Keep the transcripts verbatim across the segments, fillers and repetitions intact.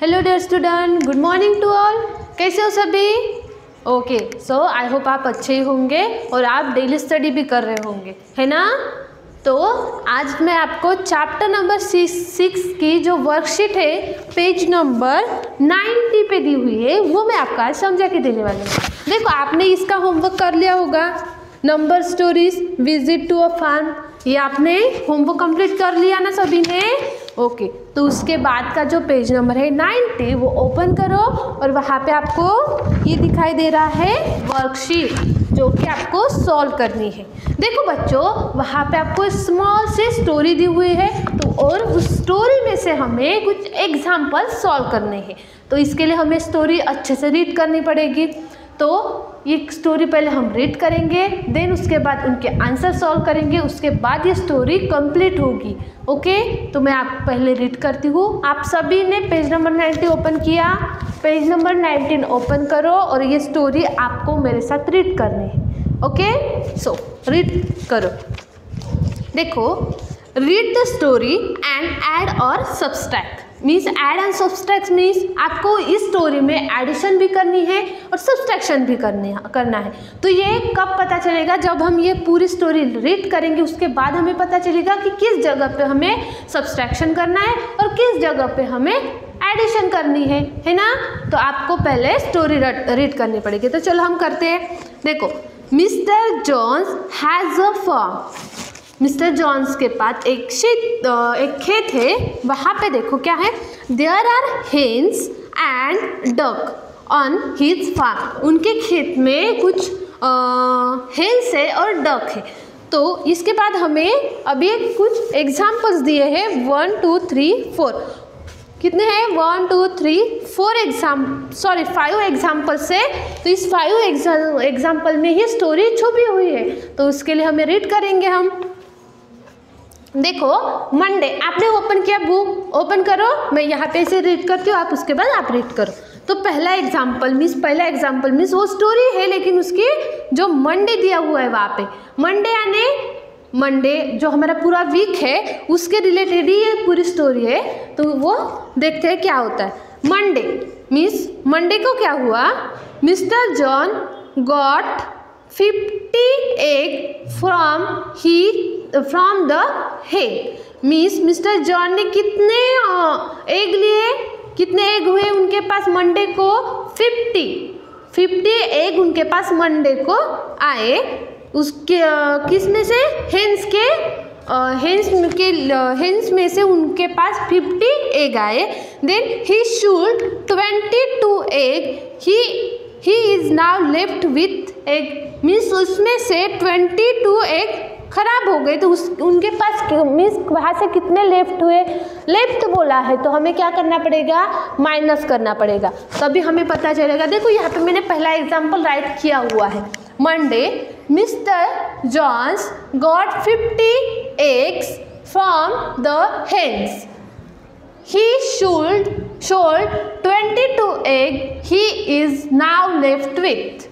Hello dear student, good morning to all. कैसे हो सभी? ओके, सो आई होप आप अच्छे ही होंगे और आप डेली स्टडी भी कर रहे होंगे, है ना। तो आज मैं आपको चैप्टर नंबर सिक्स की जो वर्कशीट है पेज नंबर नाइन्टी पे दी हुई है वो मैं आपको आज समझा के देने वाली हूँ। देखो, आपने इसका होमवर्क कर लिया होगा। Number stories, visit to a farm, ये आपने होमवर्क कंप्लीट कर लिया ना सभी ने? ओके, तो उसके बाद का जो पेज नंबर है नाइन्टी वो ओपन करो और वहाँ पे आपको ये दिखाई दे रहा है वर्कशीट जो कि आपको सॉल्व करनी है। देखो बच्चों, वहाँ पे आपको स्मॉल से स्टोरी दी हुई है तो और उस स्टोरी में से हमें कुछ एग्जाम्पल सॉल्व करने हैं। तो इसके लिए हमें स्टोरी अच्छे से रीड करनी पड़ेगी। तो ये स्टोरी पहले हम रीड करेंगे, देन उसके बाद उनके आंसर सॉल्व करेंगे, उसके बाद ये स्टोरी कंप्लीट होगी। ओके, तो मैं आप पहले रीड करती हूँ। आप सभी ने पेज नंबर नाइन्टी ओपन किया, पेज नंबर नाइन्टीन ओपन करो और ये स्टोरी आपको मेरे साथ रीड करनी है। ओके, सो रीड करो। देखो, read the story and add और subtract. Means add and subtract means आपको इस स्टोरी में एडिशन भी करनी है और सब्सट्रैक्शन भी करने करना है। तो ये कब पता चलेगा? जब हम ये पूरी स्टोरी रीड करेंगे, उसके बाद हमें पता चलेगा कि किस जगह पे हमें सब्सट्रैक्शन करना है और किस जगह पे हमें एडिशन करनी है, है ना। तो आपको पहले स्टोरी रीड करनी पड़ेगी। तो चलो हम करते हैं। देखो, Mister Johns has a farm. Mister Johns के पास एक शेत एक खेत है। वहाँ पे देखो क्या है, there are hens and duck on his farm. उनके खेत में कुछ हेन्स है और डक है। तो इसके बाद हमें अभी कुछ एग्जाम्पल्स दिए हैं, वन टू थ्री फोर। कितने हैं? One two three four exam sorry five example से। तो इस फाइव एग्जाम्पल में ही स्टोरी छुपी हुई है। तो उसके लिए हमें रीड करेंगे हम। देखो, मंडे आपने ओपन किया, बुक ओपन करो। मैं यहाँ पे से रीड करती हूँ, आप उसके बाद आप रीड करो। तो पहला एग्जाम्पल मीन्स पहला एग्जाम्पल मीन्स वो स्टोरी है, लेकिन उसकी जो मंडे दिया हुआ है वहाँ पे, मंडे यानी मंडे जो हमारा पूरा वीक है उसके रिलेटेड ही ये पूरी स्टोरी है। तो वो देखते हैं क्या होता है। मंडे मीन्स मंडे को क्या हुआ? Mister John got fifty egg from he from the hen. Means mister John ने कितने एग लिए? कितने एग हुए उनके पास मंडे को? फिफ्टी फिफ्टी एग उनके पास मंडे को आए। उसके किस में से? हेन्स के हेन्स के हेन्स में से उनके पास फिफ्टी एग आए। Then he should twenty two egg he he is now left with egg. Means उसमें से ट्वेंटी टू एग खराब हो गए। तो उस उनके पास मीन्स वहाँ से कितने लेफ्ट हुए? लेफ्ट बोला है तो हमें क्या करना पड़ेगा? माइनस करना पड़ेगा, तभी हमें पता चलेगा। देखो, यहाँ पे मैंने पहला एग्जाम्पल राइट किया हुआ है। Monday mister Johns got fifty eggs from the hens. He should should twenty two egg he is now left with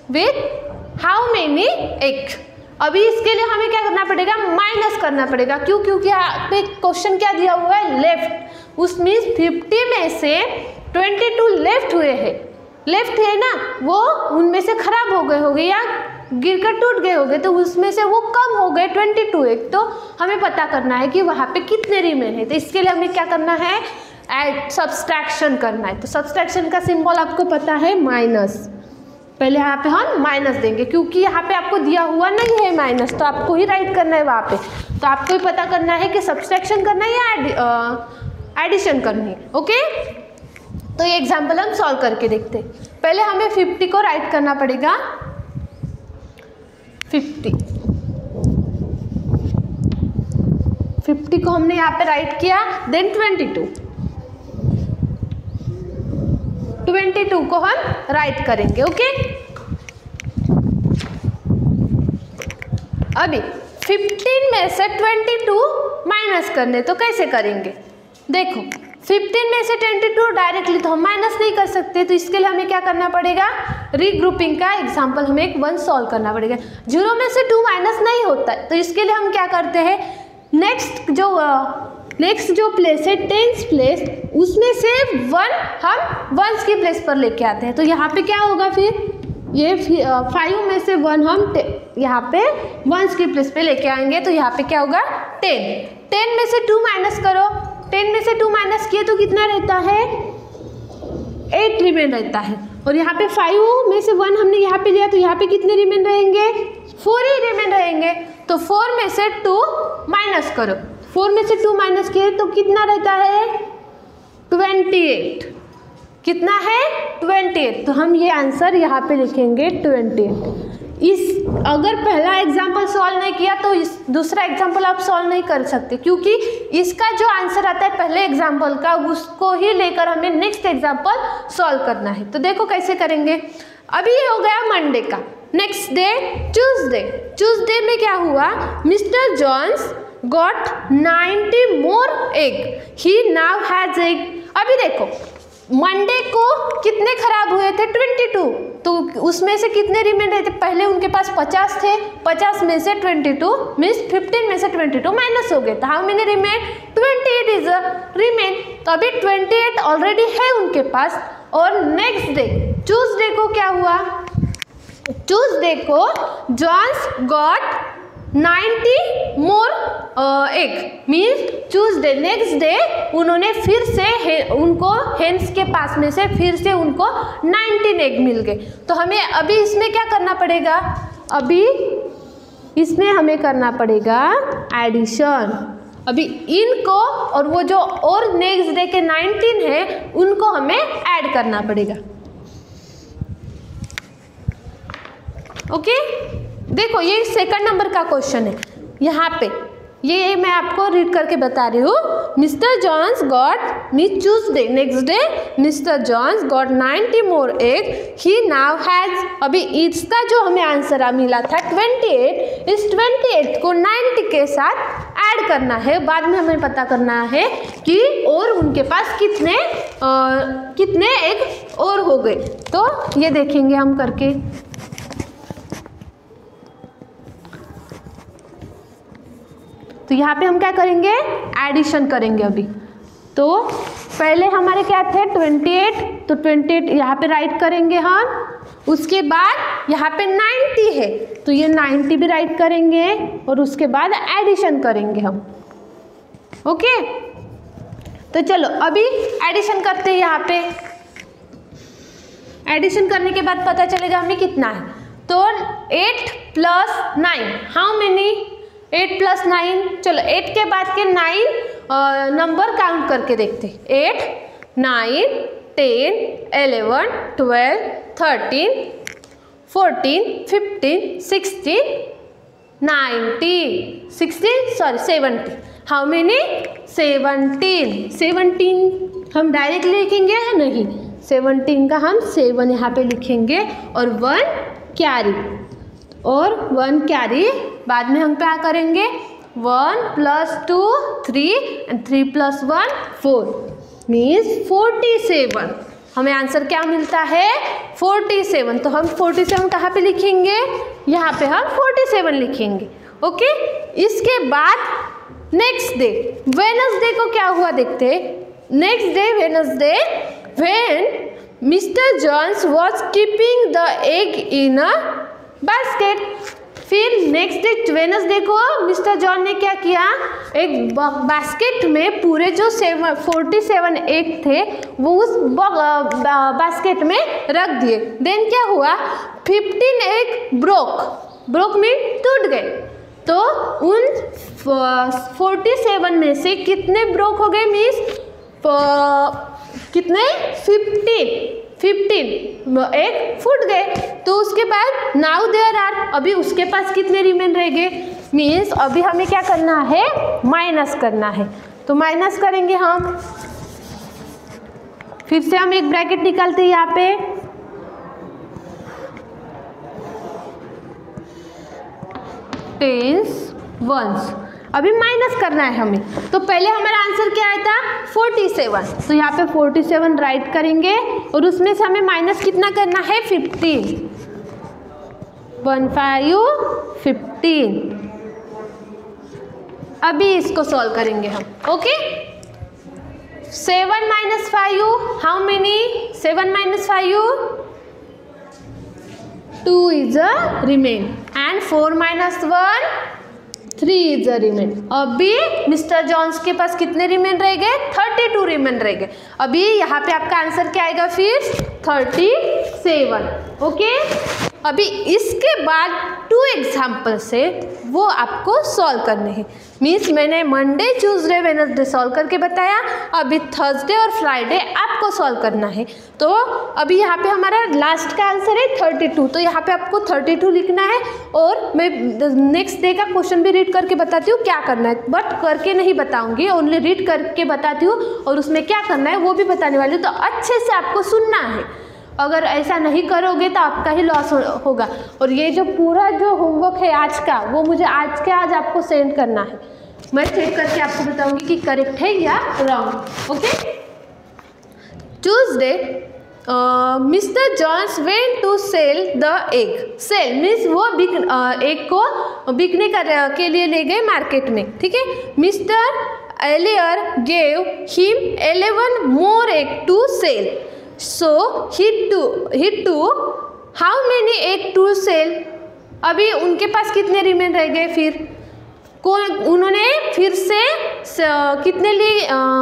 with how many egg. अभी इसके लिए हमें क्या करना पड़ेगा? माइनस करना पड़ेगा। क्यों? क्योंकि यहाँ पे क्वेश्चन क्या दिया हुआ है? लेफ्ट। उस मीन्स फिफ्टी में से ट्वेंटी टू लेफ्ट हुए हैं। लेफ्ट है ना, वो उनमें से खराब हो गए होंगे या गिरकर टूट गए होंगे, तो उसमें से वो कम हो गए ट्वेंटी टू एक। तो हमें पता करना है कि वहाँ पे कितने रिमेन है। तो इसके लिए हमें क्या करना है? एड सब्सट्रैक्शन करना है। तो सब्सट्रैक्शन का सिंबल आपको पता है, माइनस। पहले यहाँ पे हम माइनस देंगे क्योंकि यहाँ पे आपको दिया हुआ नहीं है माइनस, तो आपको ही राइट करना है वहाँ पे। तो आपको ही पता करना है कि सब्सट्रैक्शन करना है या एडिशन करनी है। ओके, तो ये एग्जाम्पल हम सॉल्व करके देखते हैं। पहले हमें फिफ्टी को राइट करना पड़ेगा। फिफ्टी फिफ्टी को हमने यहाँ पे राइट किया। Then twenty two twenty two को हम राइट करेंगे। ओके, अभी फिफ्टीन में से ट्वेंटी टू माइनस करने, तो कैसे करेंगे? देखो, फिफ्टीन में से ट्वेंटी टू डायरेक्टली तो हम माइनस नहीं कर सकते। तो इसके लिए हमें क्या करना पड़ेगा? रीग्रुपिंग का एग्जाम्पल हमें एक वन सॉल्व करना पड़ेगा। जीरो में से टू माइनस नहीं होता है, तो इसके लिए हम क्या करते हैं? नेक्स्ट जो नेक्स्ट जो प्लेस है टेंस प्लेस, उसमें से वन हम वंस की प्लेस पर लेके आते हैं। तो यहाँ पे क्या होगा फिर, ये फाइव में से वन हम यहाँ पे वंस की प्लेस पे लेके आएंगे। तो यहाँ पे क्या होगा टेन। टेन में से टू माइनस करो, टेन में से टू माइनस किए तो कितना रहता है, एट रिमेन रहता है। और यहाँ पे फाइव में से वन हमने यहाँ पे लिया तो यहाँ पे कितने रिमेन रहेंगे, फोर ही रिमेन रहेंगे। तो फोर में से टू माइनस करो, फोर में से टू माइनस किए तो कितना रहता है, ट्वेंटी एट। कितना है, ट्वेंटी एट। तो हम ये आंसर यहाँ पे लिखेंगे ट्वेंटी एट। इस अगर पहला एग्जाम्पल सॉल्व नहीं किया तो इस दूसरा एग्जाम्पल आप सॉल्व नहीं कर सकते, क्योंकि इसका जो आंसर आता है पहले एग्जाम्पल का उसको ही लेकर हमें नेक्स्ट एग्जाम्पल सॉल्व करना है। तो देखो कैसे करेंगे। अभी ये हो गया मंडे का। Next day Tuesday. ट्यूसडे में क्या हुआ, mister Johns got ninety more egg, he now has egg. अभी देखो मंडे को कितने खराब हुए थे, ट्वेंटी टू। तो उसमें से कितने रिमेन रहे थे, पहले उनके पास पचास थे, पचास में से ट्वेंटी टू मीन्स फिफ्टीन में से ट्वेंटी टू माइनस हो गए। तो how many remain, twenty eight is remain. तो अभी ट्वेंटी एट ऑलरेडी है उनके पास। और नेक्स्ट डे ट्यूसडे को क्या हुआ, ट्यूसडे को Johns got ninety more egg means Tuesday next day उन्होंने फिर से उनको हेन्स के पास में से फिर से उनको नाइन्टीन एग मिल गए। तो हमें अभी इसमें क्या करना पड़ेगा, अभी इसमें हमें करना पड़ेगा एडिशन। अभी इनको और वो जो और नेक्स्ट डे के नाइन्टीन है उनको हमें ऐड करना पड़ेगा। ओके देखो ये सेकंड नंबर का क्वेश्चन है। यहाँ पे ये मैं आपको रीड करके बता रही हूँ। Mister Johns got means Tuesday next day mister Johns got ninety more egg, he now has. अभी इसका जो हमें आंसर मिला था ट्वेंटी एट, इस ट्वेंटी एट को नाइन्टी के साथ ऐड करना है। बाद में हमें पता करना है कि और उनके पास कितने आ, कितने एग और हो गए। तो ये देखेंगे हम करके। तो यहाँ पे हम क्या करेंगे, एडिशन करेंगे अभी। तो पहले हमारे क्या थे ट्वेंटी एट, तो ट्वेंटी एट यहाँ पे राइट करेंगे हम। उसके बाद यहाँ पे नाइन्टी है तो ये नाइन्टी भी राइट करेंगे और उसके बाद एडिशन करेंगे हम। ओके तो चलो अभी एडिशन करते हैं। यहाँ पे एडिशन करने के बाद पता चलेगा हमें कितना है। तो eight plus nine, how many, eight plus nine. चलो एट के बाद के नाइन नंबर काउंट करके देखते हैं। Eight, nine, ten, eleven, twelve, thirteen, fourteen, fifteen, sixteen, nineteen, sixteen sorry seventeen. How many, seventeen. Seventeen हम डायरेक्टली लिखेंगे या नहीं, सेवनटीन का हम सेवन यहाँ पे लिखेंगे और वन कैरी और वन कैरी। बाद में हम क्या करेंगे, one plus two three and three plus one four means forty seven. हमें आंसर क्या मिलता है, फोर्टी सेवन। तो हम फोर्टी सेवन कहाँ पे लिखेंगे, यहाँ पे हम फोर्टी सेवन लिखेंगे। ओके इसके बाद नेक्स्ट डे वेडनेसडे को क्या हुआ देखते हैं। Next day Wednesday when mister Johns was keeping the egg in a basket. फिर नेक्स्ट डे वेडनेसडे को मिस्टर जॉन ने क्या किया, एक बास्केट में पूरे जो सेवन फोर्टी सेवन एग थे वो उस बास्केट में रख दिए। देन क्या हुआ, fifteen egg broke, broke mean टूट गए। तो उन फोर्टी सेवन में से कितने ब्रोक हो गए, मीन्स कितने, फिफ्टीन फिफ्टीन एक फुट गए। तो उसके बाद नाउ देयर आर, अभी उसके पास कितने रिमेन रह गए, मीन्स अभी हमें क्या करना है, माइनस करना है। तो माइनस करेंगे हम, फिर से हम एक ब्रैकेट निकालते हैं यहाँ पे। टेंस वंस, अभी माइनस करना है हमें। तो पहले हमारा आंसर क्या आया था, फोर्टी सेवन। तो यहाँ पे फोर्टी सेवन राइट करेंगे और उसमें से हमें माइनस कितना करना है, फिफ्टीन। वन फाइव फिफ्टीन अभी इसको सॉल्व करेंगे हम। Okay, seven minus five, how many? Seven minus five, two is a remain and four minus one, three is a remain. अभी मिस्टर जॉन्स के पास कितने रिमेन रह गए? थर्टी टू रिमेन रह गए। अभी यहाँ पे आपका आंसर क्या आएगा फिर? Thirty seven. ओके, अभी इसके बाद टू एग्जाम्पल से वो आपको सॉल्व करने हैं। मीन्स मैंने मंडे, ट्यूसडे, वेडनेसडे सॉल्व करके बताया, अभी थर्सडे और फ्राइडे आपको सॉल्व करना है। तो अभी यहाँ पे हमारा लास्ट का आंसर है थर्टी टू, तो यहाँ पे आपको थर्टी टू लिखना है। और मैं नेक्स्ट डे का क्वेश्चन भी रीड करके बताती हूँ क्या करना है, बट करके नहीं बताऊँगी, ओनली रीड करके बताती हूँ और उसमें क्या करना है वो भी बताने वाली हूँ। तो अच्छे से आपको सुनना है, अगर ऐसा नहीं करोगे तो आपका ही लॉस होगा। और ये जो पूरा जो होमवर्क है आज का, वो मुझे आज के आज आपको सेंड करना है। मैं चेक करके आपको बताऊंगी कि करेक्ट है या wrong. Okay, Tuesday mister Johns went to sell the egg. Sell means वो बिक एग को बिकने का के लिए ले गए मार्केट में। ठीक है, mister Ellier gave him eleven more egg to sell, so he took he took how many egg to sell? अभी उनके पास कितने रिमेन रह गए? फिर कौन उन्होंने फिर से कितने लिए?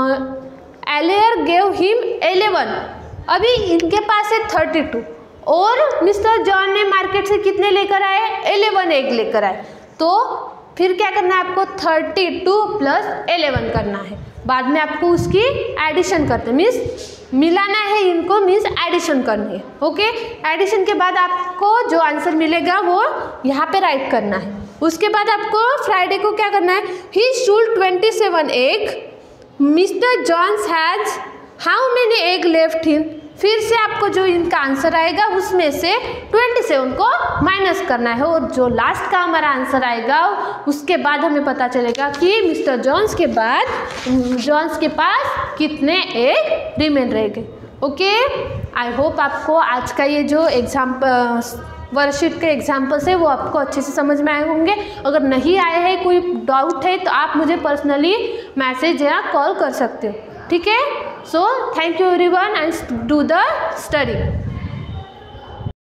एलियर गेव हिम इलेवन, अभी इनके पास है थर्टी टू और मिस्टर जॉन ने मार्केट से कितने लेकर आए? इलेवन एग लेकर आए। तो फिर क्या करना है आपको? थर्टी टू प्लस इलेवन करना है। बाद में आपको उसकी एडिशन करते हैं, मीन्स मिलाना है इनको, मीन्स एडिशन करनी है। ओके, एडिशन के बाद आपको जो आंसर मिलेगा वो यहाँ पे राइट करना है। उसके बाद आपको फ्राइडे को क्या करना है? He should twenty seven egg, mister Johns has how many egg left in. फिर से आपको जो इनका आंसर आएगा उसमें से ट्वेंटी सेवन को माइनस करना है और जो लास्ट का हमारा आंसर आएगा उसके बाद हमें पता चलेगा कि मिस्टर जॉन्स के बाद जॉन्स के पास कितने एग रिमेन रह गए। ओके, आई होप आपको आज का ये जो एग्जाम्पल वर्कशीट के एग्जाम्पल्स है वो आपको अच्छे से समझ में आए होंगे। अगर नहीं आए हैं, कोई डाउट है, तो आप मुझे पर्सनली मैसेज या कॉल कर सकते हो। ठीक है, so thank you everyone and do the study.